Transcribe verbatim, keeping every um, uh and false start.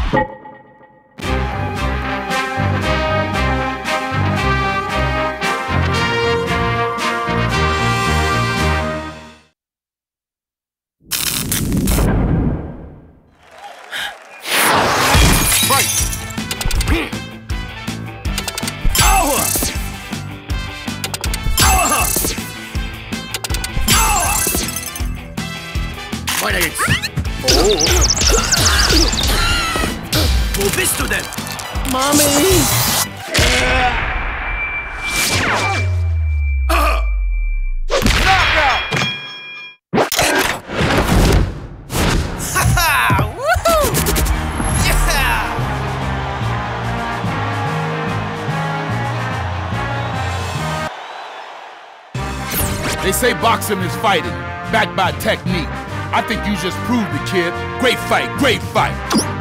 Weiter geht's. Oh. Wo bist du denn? Mami! They say boxing is fighting, backed by technique. I think you just proved it, kid. Great fight, great fight.